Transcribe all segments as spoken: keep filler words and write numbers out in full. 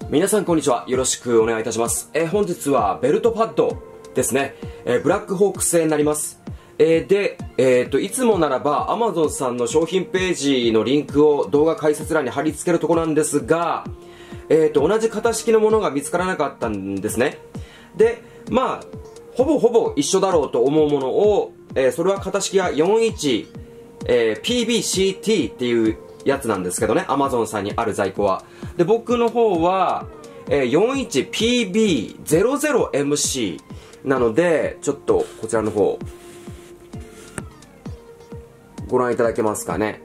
皆さんこんにちは。よろしくお願いいたします。えー、本日はベルトパッドですね。えー、ブラックホーク製になります。えー、で、えーと、いつもならば Amazon さんの商品ページのリンクを動画解説欄に貼り付けるところなんですが、えーと、同じ型式のものが見つからなかったんですね。で、まあ、ほぼほぼ一緒だろうと思うものを、えー、それは型式が よんじゅういち、えー、ピービーシーティー っていうやつなんですけどね、Amazon さんにある在庫は。で、僕の方は、えー、よんじゅういちピービーゼロゼロエムシー なので、ちょっとこちらの方、ご覧いただけますかね。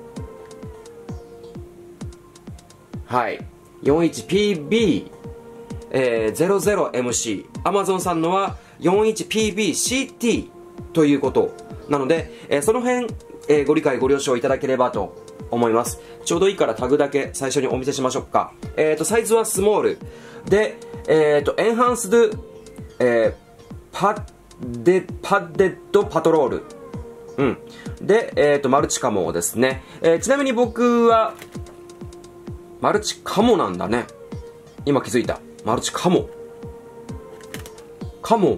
はい。よんじゅういちピービーゼロゼロエムシー。Amazon さんのは よんじゅういちピービーシーティー ということなので、えー、その辺、えー、ご理解ご了承いただければと思います。ちょうどいいからタグだけ最初にお見せしましょうか。えっと、サイズはスモール。で、えっと、エンハンスド、えー、パデ、パデッドパトロール。うん。で、えっと、マルチカモですね。えー、ちなみに僕は、マルチカモなんだね。今気づいた。マルチカモ。カモ。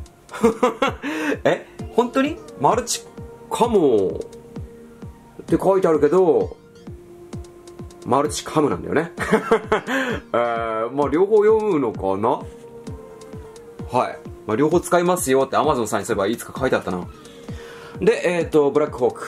え本当にマルチカモって書いてあるけど、マルチカムなんだよね。えー、まあ両方読むのかな。はい。まあ両方使いますよって Amazon さんにすればいつか書いてあったな。で、えっと、ブラックホーク。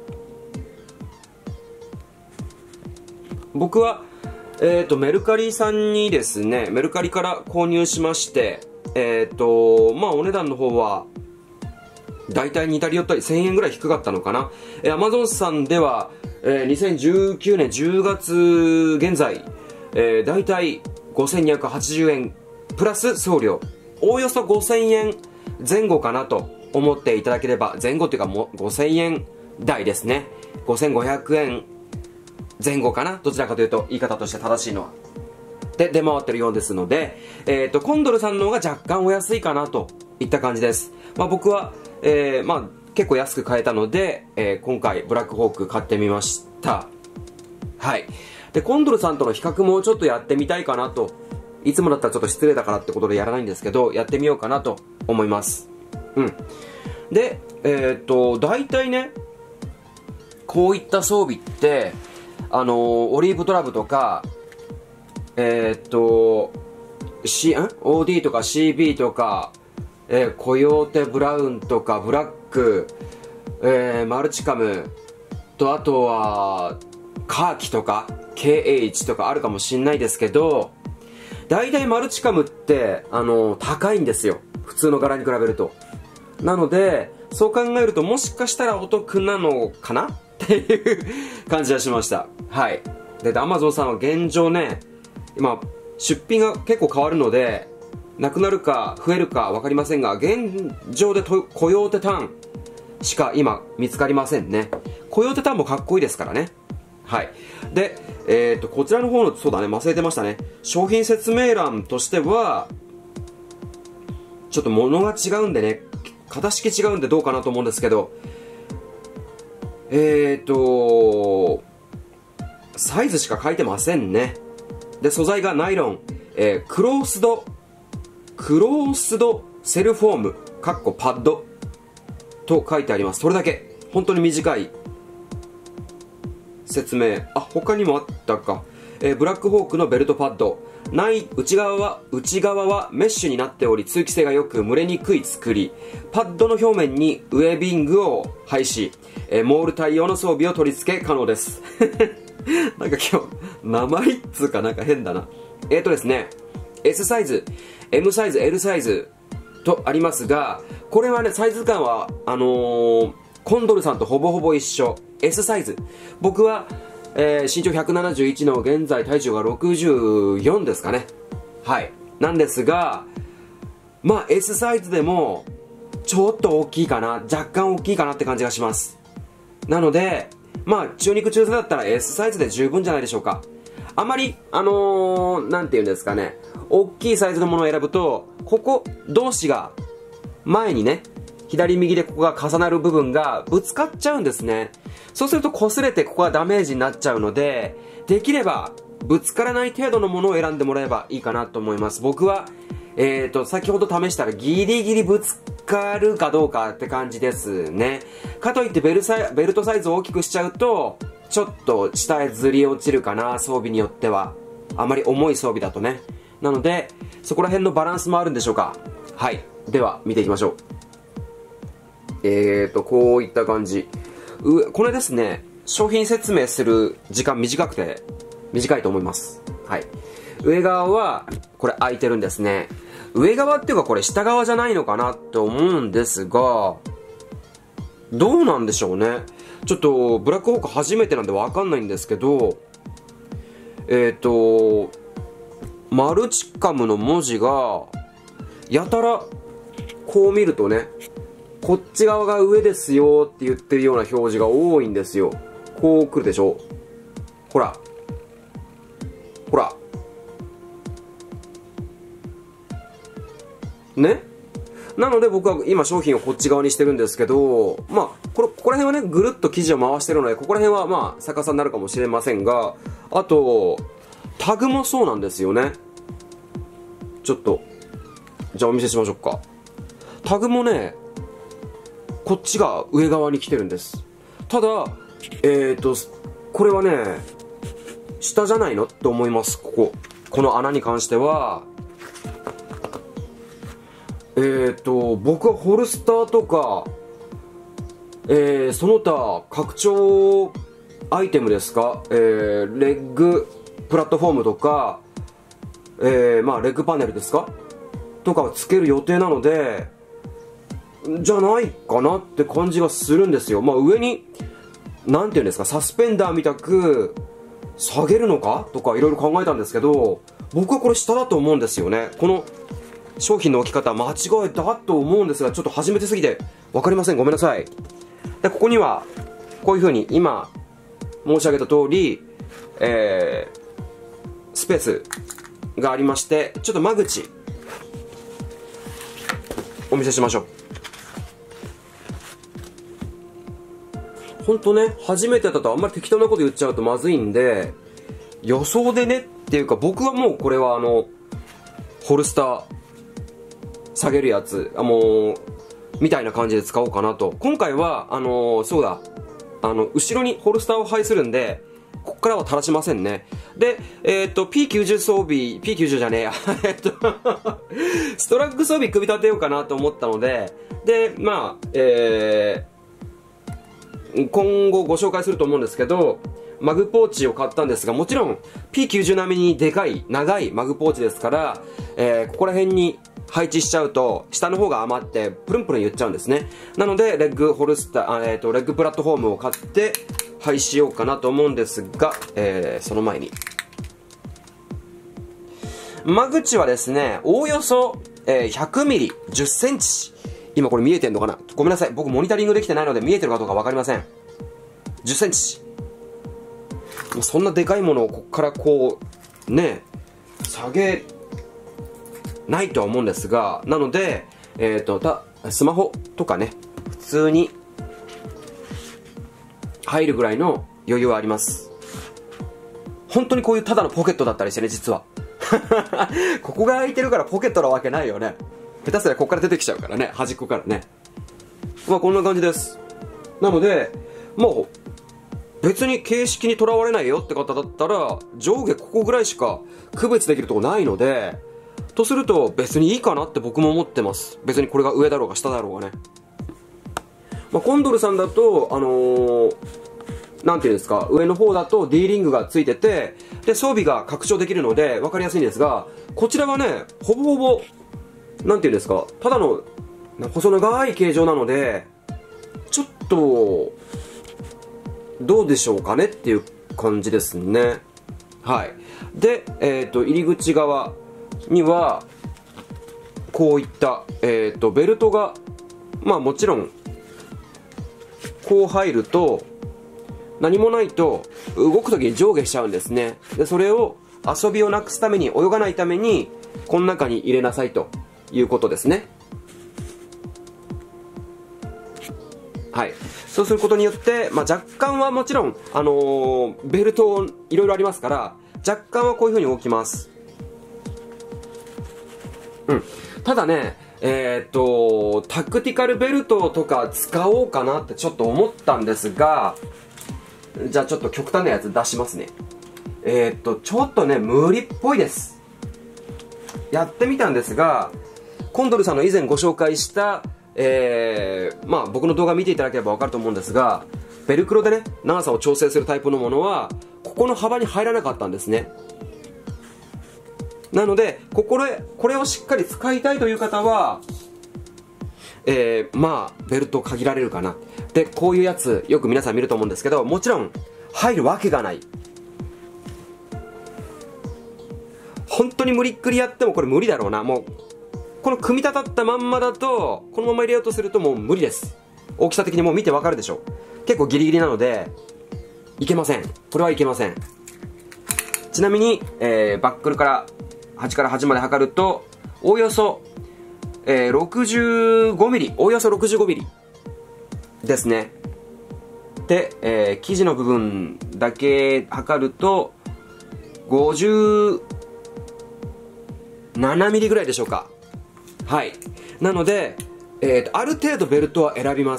僕は、えっと、メルカリさんにですね、メルカリから購入しまして、えっと、まあお値段の方は、だいたい似たり寄ったりせんえんぐらい低かったのかな。えー、Amazon さんでは、えー、にせんじゅうきゅうねんじゅうがつ現在、えー、だいたいごせんにひゃくはちじゅうえんプラス送料。おおよそごせんえん前後かなと思っていただければ、前後というかもうごせんえん台ですね。ごせんごひゃくえん前後かな。どちらかというと言い方として正しいのは。で、出回ってるようですので、えっと、コンドルさんの方が若干お安いかなといった感じです。まあ僕は、えー、まあ結構安く買えたので、えー、今回ブラックホーク買ってみました。はい。で、コンドルさんとの比較もちょっとやってみたいかなと。いつもだったらちょっと失礼だからってことでやらないんですけど、やってみようかなと思います。うん。で、えっと、大体ね、こういった装備って、あのー、オリーブドラブとか、えっと、C、ん オーディー とか シービー とか、えー、コヨーテブラウンとかブラック、えー、マルチカムと、あとはカーキとか ケーエイチ とかあるかもしんないですけど、大体マルチカムってあのー、高いんですよ、普通の柄に比べると。なのでそう考えるともしかしたらお得なのかなっていう感じがしました。はい。で、Amazon さんは現状ね、今出品が結構変わるのでなくなるか増えるか分かりませんが、現状でとコヨーテタンしか今見つかりませんね。コヨーテタンもかっこいいですからね。はい。で、えっと、こちらの方の、そうだね、忘れてましたね。商品説明欄としては、ちょっと物が違うんでね、型式違うんでどうかなと思うんですけど、えっと、サイズしか書いてませんね。で、素材がナイロン、えー、クロースド、クロースドセルフォーム、かっこパッドと書いてあります。それだけ。本当に短い説明。あ、他にもあったか。えー、ブラックホークのベルトパッド。内、内側は、内側はメッシュになっており、通気性が良く蒸れにくい作り。パッドの表面にウェービングを配し、えー、モール対応の装備を取り付け可能です。なんか今日、名前っつうかなんか変だな。えーとですね、S サイズ、M サイズ、L サイズとありますが、これはね、サイズ感は、あのー、コンドルさんとほぼほぼ一緒。S サイズ。僕は、えー、身長ひゃくななじゅういちの現在体重がろくじゅうよんですかね。はい。なんですが、まあ S サイズでも、ちょっと大きいかな。若干大きいかなって感じがします。なので、まあ中肉中背だったら S サイズで十分じゃないでしょうか。あまり、あのー、なんて言うんですかね。大きいサイズのものを選ぶと、ここ同士が前にね、左右でここが重なる部分がぶつかっちゃうんですね。そうすると擦れてここがダメージになっちゃうので、できればぶつからない程度のものを選んでもらえばいいかなと思います。僕は、えーと、先ほど試したらギリギリぶつかるかどうかって感じですね。かといってベルサイ、ベルトサイズを大きくしちゃうと、ちょっと下へずり落ちるかな、装備によっては。あまり重い装備だとね。なので、そこら辺のバランスもあるんでしょうか。はい。では、見ていきましょう。えーと、こういった感じ。う、これですね、商品説明する時間短くて、短いと思います。はい。上側は、これ開いてるんですね。上側っていうかこれ下側じゃないのかなって思うんですが、どうなんでしょうね。ちょっと、ブラックホーク初めてなんでわかんないんですけど、えっと、マルチカムの文字が、やたら、こう見るとね、こっち側が上ですよって言ってるような表示が多いんですよ。こう来るでしょ。ほら。ほら。ね。なので僕は今商品をこっち側にしてるんですけど、まあ、これ、ここら辺はね、ぐるっと生地を回してるので、ここら辺はまあ、逆さになるかもしれませんが、あと、タグもそうなんですよね。ちょっと、じゃあお見せしましょうか。タグもね、こっちが上側に来てるんです。ただ、えーと、これはね、下じゃないのって思います、ここ。この穴に関しては、えーと、僕はホルスターとか、えー、その他、拡張アイテムですか、えー、レッグプラットフォームとか、えー、まあ、レッグパネルですかとかをつける予定なので、じゃないかなって感じがするんですよ。まあ上に、なんていうんですか、サスペンダーみたく下げるのかとかいろいろ考えたんですけど、僕はこれ下だと思うんですよね。この商品の置き方間違いだと思うんですが、ちょっと初めてすぎて分かりません。ごめんなさい。で、ここには、こういう風に今申し上げた通り、えー、スペースがありまして、ちょっと間口、お見せしましょう。ほんとね、初めてだとあんまり適当なこと言っちゃうとまずいんで、予想でねっていうか、僕はもうこれはあの、ホルスター、下げるやつ、あ、もう、みたいな感じで使おうかなと。今回は、あのー、そうだ、あの、後ろにホルスターを配するんで、ここからは垂らしませんね。で、えっと、ピーきゅうじゅう 装備、ピーきゅうじゅう じゃねえや。えっと、ストラック装備組み立てようかなと思ったので、で、まあ、えー、今後ご紹介すると思うんですけど、マグポーチを買ったんですが、もちろん ピーきゅうじゅう 並みにでかい、長いマグポーチですから、えー、ここら辺に配置しちゃうと、下の方が余って、プルンプルン言っちゃうんですね。なので、レッグホルスター、えっと、レッグプラットフォームを買って、配しようかなと思うんですが、えー、その前に。間口はですね、おおよそ、えー、ひゃくミリ、じゅっセンチ。今これ見えてんのかな？ごめんなさい。僕モニタリングできてないので見えてるかどうかわかりません。じゅっセンチ。そんなでかいものをこっからこう、ね、下げないとは思うんですが、なので、えっと、た、スマホとかね、普通に入るぐらいの余裕はあります。本当にこういうただのポケットだったりしてね、実は。ここが空いてるからポケットなわけないよね。下手すりゃここから出てきちゃうからね、端っこからね。まあこんな感じです。なので、もう、別に形式にとらわれないよって方だったら、上下ここぐらいしか区別できるとこないので、とすると別にいいかなって僕も思ってます。別にこれが上だろうが下だろうがね。まあ、コンドルさんだと、あのー、なんていうんですか、上の方だと D リングがついてて、で、装備が拡張できるので分かりやすいんですが、こちらはね、ほぼほぼ、なんていうんですか、ただの細長い形状なので、ちょっと、どうでしょうかねっていう感じですね。はい。で、えっと、入り口側には、こういった、えっと、ベルトが、まあもちろん、こう入ると、何もないと、動くときに上下しちゃうんですね。で、それを遊びをなくすために、泳がないために、この中に入れなさいということですね。はい。そうすることによって、まあ、若干はもちろん、あのー、ベルトいろいろありますから、 若干はこういう風に動きます。うん。ただね、えー、っと、タクティカルベルトとか使おうかなってちょっと思ったんですが、じゃあちょっと極端なやつ出しますね。えー、っと、ちょっとね、無理っぽいです。やってみたんですが、コンドルさんの以前ご紹介した、えー、まあ僕の動画見ていただければわかると思うんですが、ベルクロでね、長さを調整するタイプのものは、ここの幅に入らなかったんですね。なので、ここで、これをしっかり使いたいという方は、えー、まあ、ベルト限られるかな。で、こういうやつ、よく皆さん見ると思うんですけど、もちろん、入るわけがない。本当に無理っくりやってもこれ無理だろうな。もう、この組み立たったまんまだと、このまま入れようとするともう無理です。大きさ的にもう見てわかるでしょ。結構ギリギリなので、いけません。これはいけません。ちなみに、えー、バックルから、端から端まで測ると、おおよそ、えー、ろくじゅうごミリ、おおよそろくじゅうごミリですね。で、えー、生地の部分だけ測ると、ごじゅうななミリぐらいでしょうか。はい。なので、えーと、ある程度ベルトは選びます。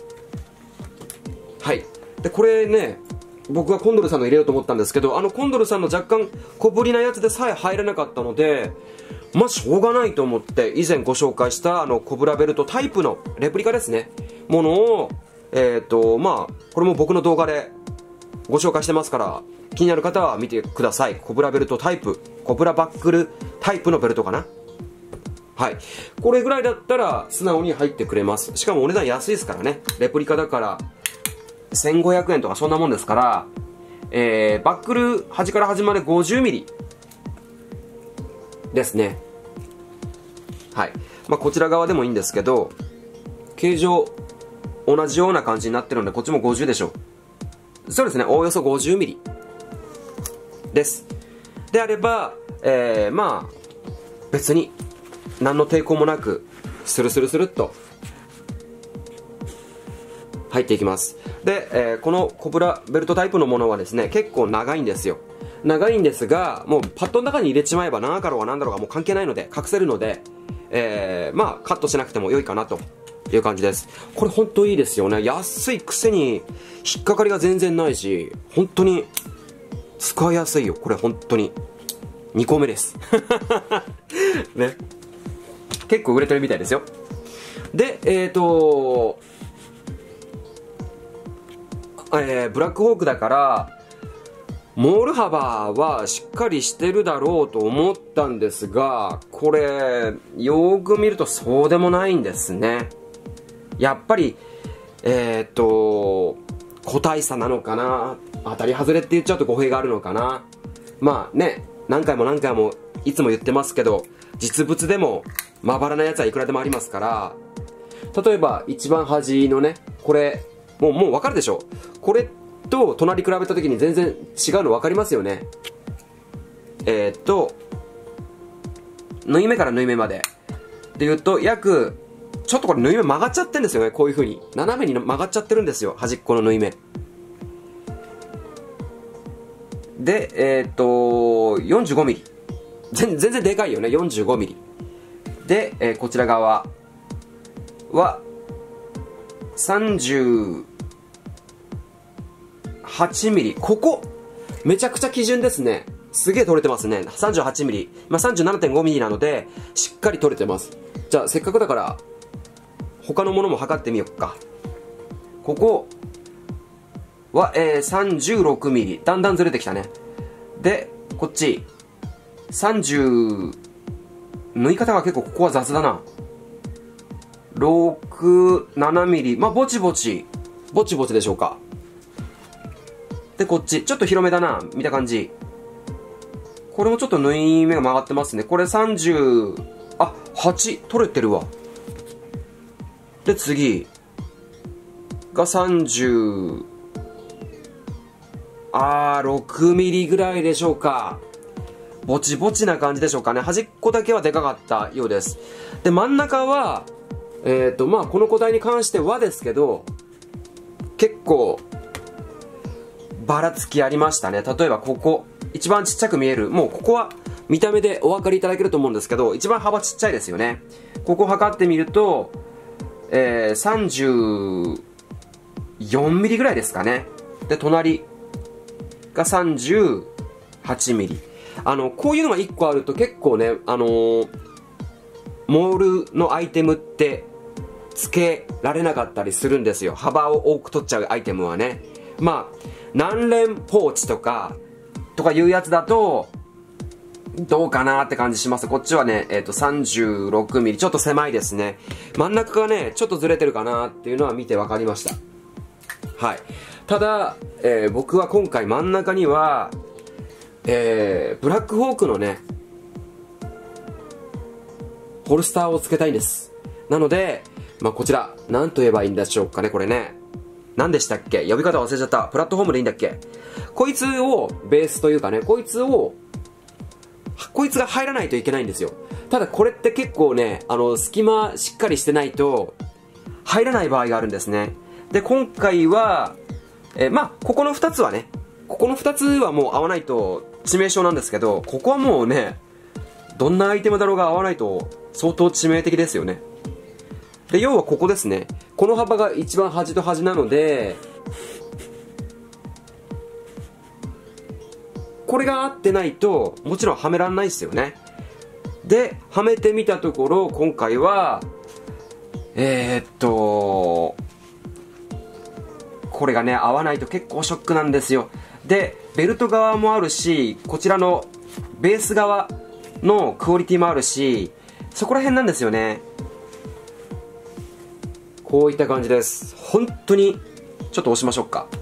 はい。で、これね、僕はコンドルさんの入れようと思ったんですけど、あのコンドルさんの若干小ぶりなやつでさえ入らなかったので、まあしょうがないと思って、以前ご紹介したあのコブラベルトタイプのレプリカですね、ものを、えっと、まあ、これも僕の動画でご紹介してますから、気になる方は見てください。コブラベルトタイプ、コブラバックルタイプのベルトかな。はい。これぐらいだったら素直に入ってくれます。しかもお値段安いですからね。レプリカだから、せんごひゃくえんとかそんなもんですから、えー、バックル端から端までごじゅうミリですね。はい。まあ、こちら側でもいいんですけど、形状同じような感じになってるので、こっちもごじゅうでしょう。そうですね、おおよそごじゅうミリです。であれば、えー、まあ、別に何の抵抗もなく、スルスルスルっと入っていきます。で、えー、このコブラベルトタイプのものはですね、結構長いんですよ。長いんですが、もうパッドの中に入れちまえば長かろうが何だろうがもう関係ないので、隠せるので、えー、まあカットしなくても良いかなという感じです。これ本当いいですよね。安いくせに引っかかりが全然ないし、本当に使いやすいよ。これ本当ににこめですね、結構売れてるみたいですよ。で、えーとえー、ブラックホークだからモール幅はしっかりしてるだろうと思ったんですが、これよーく見るとそうでもないんですね。やっぱりえー、っと個体差なのかな、当たり外れって言っちゃうと語弊があるのかな。まあね、何回も何回もいつも言ってますけど、実物でもまばらなやつはいくらでもありますから、例えば一番端のね、これもうもう分かるでしょ。これと隣比べた時に全然違うの分かりますよね。えー、っと縫い目から縫い目までで言うと約、ちょっとこれ縫い目曲がっちゃってるんですよね。こういう風に斜めに曲がっちゃってるんですよ、端っこの縫い目で。えー、っと よんじゅうごミリ、 全然でかいよね。 よんじゅうごミリ で、えー、こちら側はさんじゅうはちミリ。ここめちゃくちゃ基準ですね。すげえ取れてますね。 さんじゅうはちミリ、まあ、さんじゅうななてんごミリ なのでしっかり取れてます。じゃあせっかくだから他のものも測ってみようか。ここは、えー、さんじゅうろくミリ、だんだんずれてきたね。でこっちさんじゅう、縫い方が結構ここは雑だな。ろく、ななミリ、まあぼちぼちぼちぼちでしょうか。でこっちちょっと広めだな、見た感じ。これもちょっと縫い目が曲がってますね。これさんじゅう、あ、はち取れてるわ。で次がさんじゅう、あーろくミリぐらいでしょうか。ぼちぼちな感じでしょうかね。端っこだけはでかかったようです。で真ん中はえっとまあこの個体に関してはですけど、結構ばらつきありましたね。例えばここ一番ちっちゃく見える、もうここは見た目でお分かりいただけると思うんですけど、一番幅ちっちゃいですよね。ここ測ってみると、えー、さんじゅうよんミリぐらいですかね。で、隣がさんじゅうはちミリ。あの、こういうのがいっこあると結構ね、あのー、モールのアイテムって付けられなかったりするんですよ。幅を多く取っちゃうアイテムはね。まあ、何連ポーチとか、とかいうやつだと、どうかなって感じします。こっちはね、えっと、さんじゅうろくミリ。ちょっと狭いですね。真ん中がね、ちょっとずれてるかなっていうのは見て分かりました。はい。ただ、えー、僕は今回真ん中には、えー、ブラックホークのね、ホルスターをつけたいんです。なので、まあ、こちら、何と言えばいいんでしょうかね、これね。何でしたっけ？呼び方忘れちゃった。プラットフォームでいいんだっけ？こいつをベースというかね、こいつを、こいつが入らないといけないんですよ。ただこれって結構ね、あの、隙間しっかりしてないと、入らない場合があるんですね。で、今回は、えー、まあ、ここのふたつはね、ここのふたつはもう合わないと致命傷なんですけど、ここはもうね、どんなアイテムだろうが合わないと相当致命的ですよね。で、要はここですね。この幅が一番端と端なので、これが合ってないともちろんはめらんないですよね。で、はめてみたところ、今回はえー、っとこれがね合わないと結構ショックなんですよ。で、ベルト側もあるし、こちらのベース側のクオリティもあるし、そこら辺なんですよね。こういった感じです。本当にちょっと押しましょうか。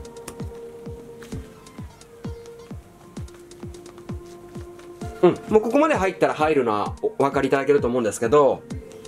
うん、もうここまで入ったら入るのはお分かりいただけると思うんですけど、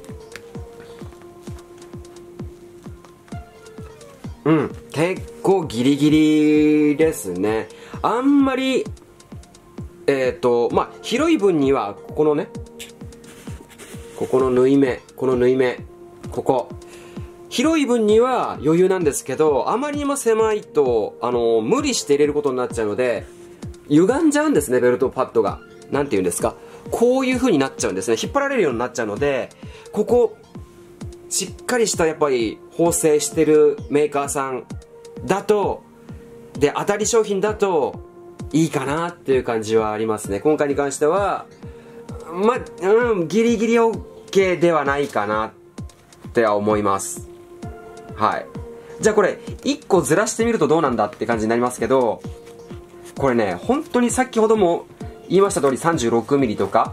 うん、結構ギリギリですね。あんまり、えっと、まあ、広い分には、ここのね、ここの縫い目、この縫い目、ここ。広い分には余裕なんですけど、あまりにも狭いと、あの、無理して入れることになっちゃうので、歪んじゃうんですね、ベルトパッドが。なんて言うんですか。こういう風になっちゃうんですね。引っ張られるようになっちゃうので、ここ、しっかりしたやっぱり縫製してるメーカーさんだと、で、当たり商品だといいかなっていう感じはありますね。今回に関しては、ま、うん、ギリギリ OK ではないかなっては思います。はい。じゃあこれ、いっこずらしてみるとどうなんだって感じになりますけど、これね、本当に先ほども言いました通り さんじゅうろくミリ とか、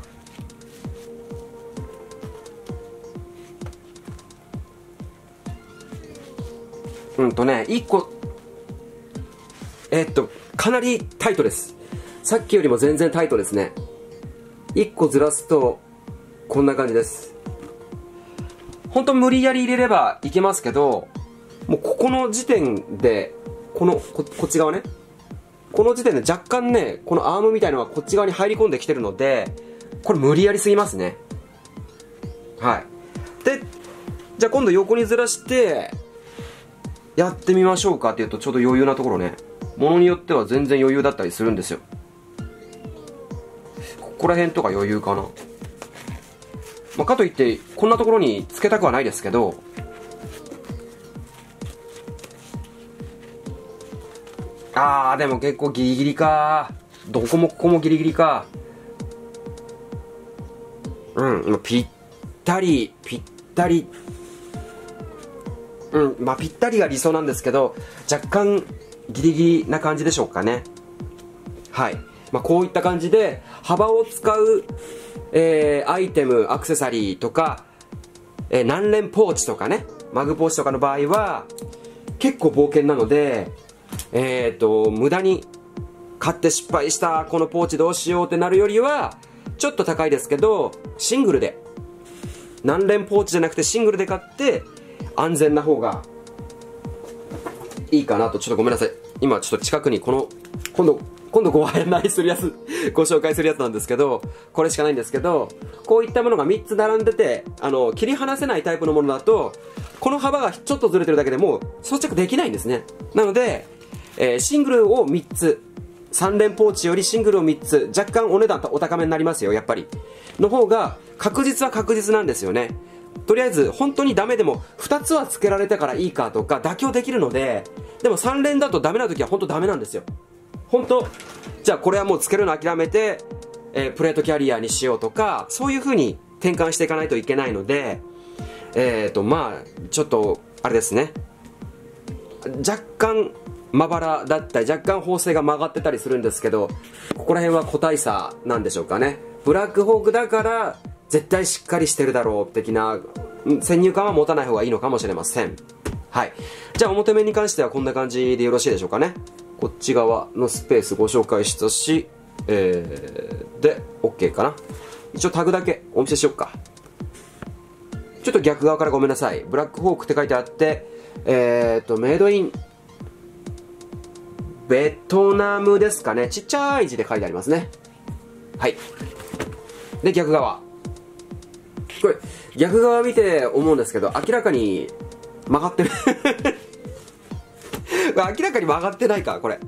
うんとね、いっこ、えー、っと、かなりタイトです。さっきよりも全然タイトですね。いっこずらすと、こんな感じです。本当無理やり入れればいけますけど、もうここの時点で、この、こ、こっち側ね。この時点で若干ね、このアームみたいのがこっち側に入り込んできてるので、これ無理やりすぎますね。はい。で、じゃあ今度横にずらして、やってみましょうかっていうとちょうど余裕なところね。ものによっては全然余裕だったりするんですよ。ここら辺とか余裕かな。まあ、かといって、こんなところにつけたくはないですけど、あー、でも結構ギリギリか。どこもここもギリギリか。うん、ぴったり、ぴったり。うん、まあぴったりが理想なんですけど、若干ギリギリな感じでしょうかね。はい。まあこういった感じで、幅を使う、えー、アイテム、アクセサリーとか、えー、何連ポーチとかね、マグポーチとかの場合は、結構冒険なので、えーと、無駄に買って失敗したこのポーチどうしようってなるよりは、ちょっと高いですけど、シングルで、何連ポーチじゃなくてシングルで買って、安全な方がいいかなと。ちょっとごめんなさい。今ちょっと近くにこの、今度、今度ご案内するやつ、ご紹介するやつなんですけど、これしかないんですけど、こういったものがみっつ並んでて、あの、切り離せないタイプのものだと、この幅がちょっとずれてるだけでもう装着できないんですね。なので、えー、シングルをみっつさん連ポーチよりシングルをみっつ、若干お値段お高めになりますよ、やっぱり。の方が、確実は確実なんですよね。とりあえず、本当にダメでも、ふたつは付けられたからいいかとか、妥協できるので、でもさん連だとダメな時は本当ダメなんですよ。本当、じゃあこれはもう付けるの諦めて、えー、プレートキャリアにしようとか、そういう風に転換していかないといけないので、えーと、まあ、ちょっと、あれですね。若干、まばらだったり、若干縫製が曲がってたりするんですけど、ここら辺は個体差なんでしょうかね。ブラックホークだから、絶対しっかりしてるだろう、的な、先入観は持たない方がいいのかもしれません。はい。じゃあ表面に関してはこんな感じでよろしいでしょうかね。こっち側のスペースご紹介したし、えー、で、OK かな。一応タグだけお見せしよっか。ちょっと逆側からごめんなさい。ブラックホークって書いてあって、えーと、メイドイン、ベトナムですかね。ちっちゃい字で書いてありますね。はい。で、逆側。これ、逆側見て思うんですけど、明らかに曲がってる。明らかに曲がってないか、これ。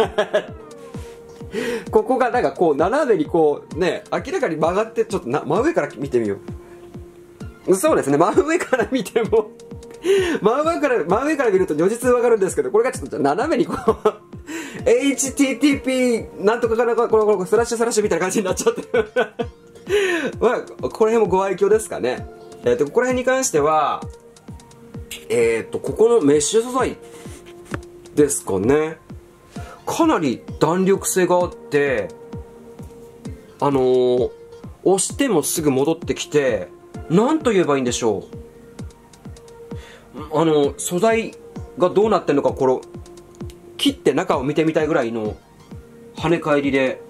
ここがなんかこう、斜めにこう、ね、明らかに曲がって、ちょっとな、真上から見てみよう。そうですね、真上から見ても、真上から、真上から見ると如実わかるんですけど、これがちょっと斜めにこう、エイチティーティーピー なんとかかなか、この、この、スラッシュスラッシュみたいな感じになっちゃってる。まあ、この辺もご愛嬌ですかね。えっと、ここら辺に関しては、えっと、ここのメッシュ素材ですかね。かなり弾力性があって、あのー、押してもすぐ戻ってきて、なんと言えばいいんでしょう。あの、素材がどうなってるのか、これ、切って中を見てみたいぐらいの跳ね返りで、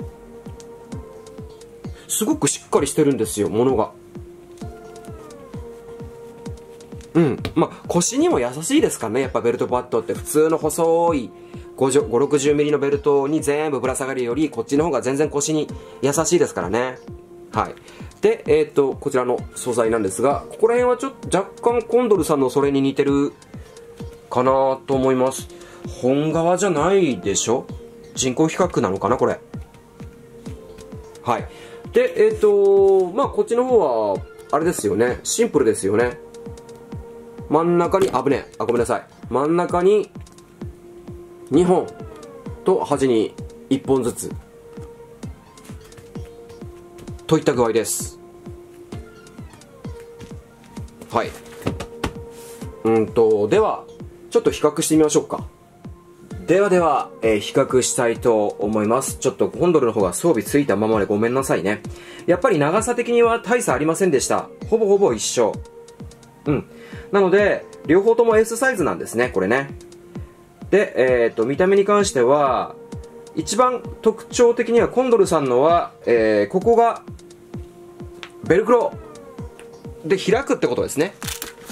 すごくしっかりしてるんですよ、ものが。うん。まあ、腰にも優しいですからね、やっぱベルトパッドって。普通の細いごじゅう、ろくじゅうミリのベルトに全部ぶら下がるより、こっちの方が全然腰に優しいですからね。はい。で、えっと、こちらの素材なんですが、ここら辺はちょっと若干コンドルさんのそれに似てるかなと思います。本革じゃないでしょ？人工比較なのかな、これ。はい。で、えっと、まあ、こっちの方は、あれですよね。シンプルですよね。真ん中に、あぶねえ。あ、ごめんなさい。真ん中に、にほんと端にいっぽんずつ。といった具合です。はい。うんと、では、ちょっと比較してみましょうか。ではでは、えー、比較したいと思います。ちょっとコンドルの方が装備ついたままでごめんなさいね。やっぱり長さ的には大差ありませんでした。ほぼほぼ一緒。うん。なので、両方とも S サイズなんですね、これね。で、えっと、見た目に関しては、一番特徴的にはコンドルさんのは、えー、ここが、ベルクロで開くってことですね。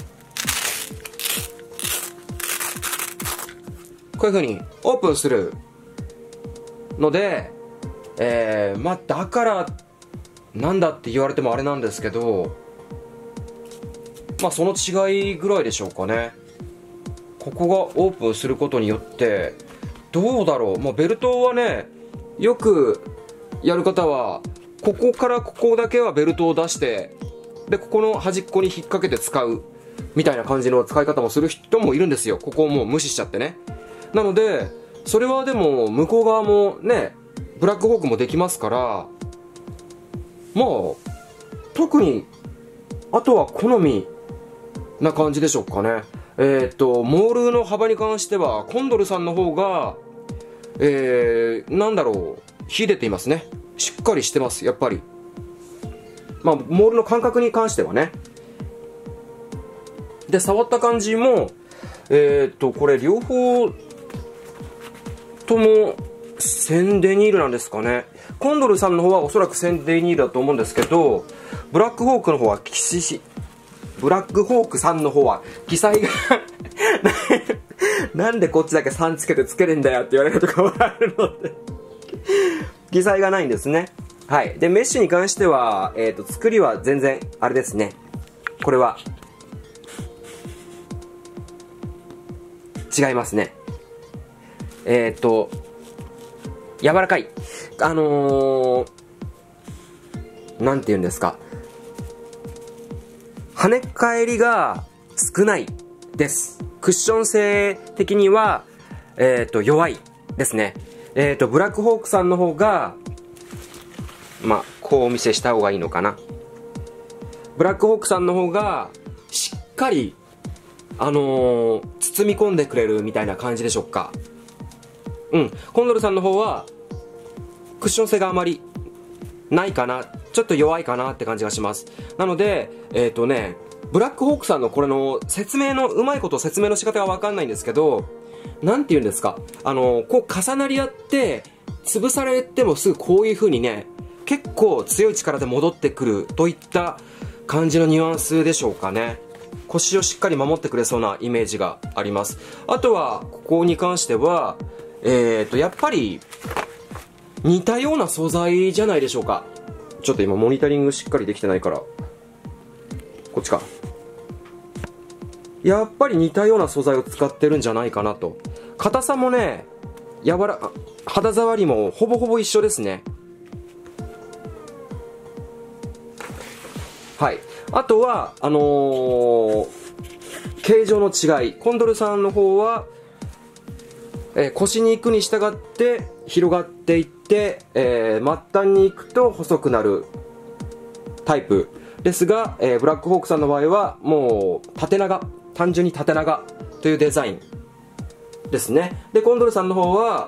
こういう風にオープンするので、えー、まあだからなんだって言われてもあれなんですけど、まあその違いぐらいでしょうかね。ここがオープンすることによってどうだろう。まあベルトはね、よくやる方はここからここだけはベルトを出して、でここの端っこに引っ掛けて使うみたいな感じの使い方もする人もいるんですよ。ここをもう無視しちゃってね。なので、それはでも、向こう側もね、ブラックホークもできますから、まあ、特に、あとは好みな感じでしょうかね。えっと、モールの幅に関しては、コンドルさんの方が、えー、なんだろう、秀でていますね。しっかりしてます、やっぱり。まあ、モールの感覚に関してはね。で、触った感じも、えっと、これ両方、ともセンデニールなんですかね。コンドルさんの方はおそらくセンデニールだと思うんですけど、ブラックホークの方はキシシブラックホークさんの方は記載がなんでこっちだけさんつけてつけるんだよって言われるとかもあるので記載がないんですね。はい。でメッシュに関しては、えーと、作りは全然あれですね。これは違いますね。えっと、 柔らかい。あのー、なんて言うんですか。跳ね返りが少ないです。クッション性的には、えっと、弱いですね。えっと、ブラックホークさんの方が、まあ、こうお見せした方がいいのかな。ブラックホークさんの方が、しっかり、あのー、包み込んでくれるみたいな感じでしょうか。うん。コンドルさんの方は、クッション性があまりないかな。ちょっと弱いかなって感じがします。なので、えっとね、ブラックホークさんのこれの説明の、うまいこと説明の仕方がわかんないんですけど、なんて言うんですか。あのー、こう重なり合って、潰されてもすぐこういう風にね、結構強い力で戻ってくるといった感じのニュアンスでしょうかね。腰をしっかり守ってくれそうなイメージがあります。あとは、ここに関しては、えーと、やっぱり、似たような素材じゃないでしょうか。ちょっと今モニタリングしっかりできてないから、こっちか。やっぱり似たような素材を使ってるんじゃないかなと。硬さもね、柔ら、肌触りもほぼほぼ一緒ですね。はい。あとは、あのー、形状の違い。コンドルさんの方は、えー、腰に行くに従って広がっていって、えー、末端に行くと細くなるタイプですが、えー、ブラックホークさんの場合はもう縦長、単純に縦長というデザインですね。で、コンドルさんの方は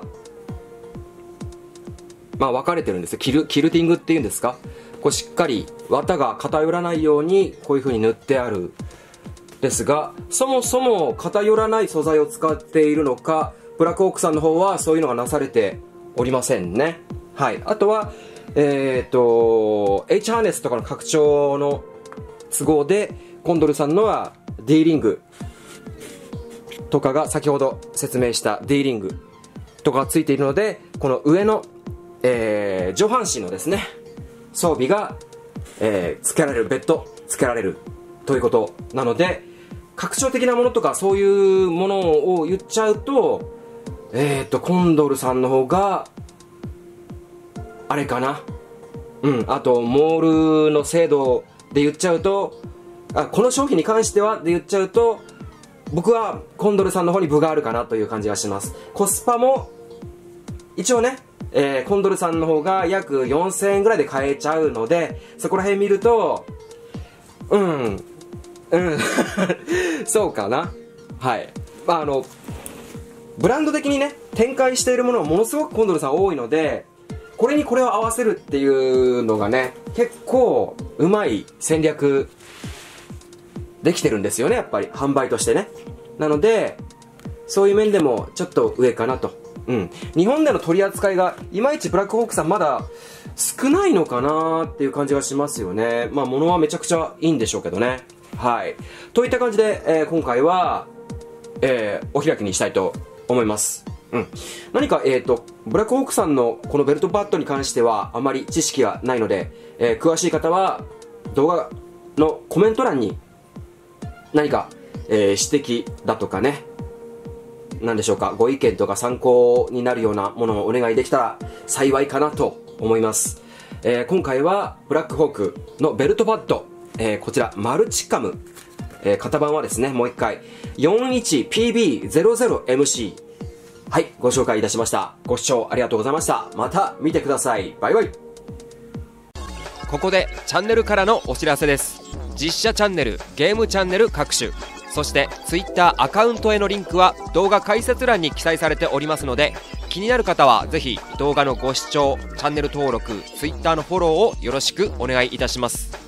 まあ分かれてるんですよ。キル、キルティングっていうんですか。こうしっかり綿が偏らないようにこういう風に塗ってあるですが、そもそも偏らない素材を使っているのか、ブラックホークさんの方はそういうのがなされておりませんね。はい。あとは、えっと、H ハーネスとかの拡張の都合で、コンドルさんのは D リングとかが先ほど説明した D リングとかがついているので、この上の、えー、上半身のですね、装備が、えー、付けられる、別途付けられるということなので、拡張的なものとかそういうものを言っちゃうと、えっと、コンドルさんの方が、あれかな。うん、あと、モールの精度で言っちゃうと、あ、この商品に関してはで言っちゃうと、僕はコンドルさんの方に分があるかなという感じがします。コスパも、一応ね、えー、コンドルさんの方が約よんせんえんぐらいで買えちゃうので、そこら辺見ると、うん、うん、そうかな。はい。まあ、あの、ブランド的にね、展開しているものはものすごくコンドルさん多いので、これにこれを合わせるっていうのがね、結構うまい戦略できてるんですよね、やっぱり販売としてね。なので、そういう面でもちょっと上かなと。うん。日本での取り扱いがいまいちブラックホークさんまだ少ないのかなっていう感じがしますよね。まあ物はめちゃくちゃいいんでしょうけどね。はい。といった感じで、えー、今回は、えー、お開きにしたいと思います。うん。何か、えっと、ブラックホークさんのこのベルトパッドに関してはあまり知識がないので、えー、詳しい方は動画のコメント欄に何か、えー、指摘だとかね、何でしょうか、ご意見とか参考になるようなものをお願いできたら幸いかなと思います。えー、今回はブラックホークのベルトパッド、えー、こちらマルチカム、えー、型番はですね、もう一回 よんいちピービーゼロゼロエムシー、 はい、ご紹介いたしました。ご視聴ありがとうございました。また見てください。バイバイ。 ここでチャンネルからのお知らせです。実写チャンネル、ゲームチャンネル各種、そして Twitter アカウントへのリンクは動画解説欄に記載されておりますので、気になる方はぜひ動画のご視聴、チャンネル登録、Twitter のフォローをよろしくお願いいたします。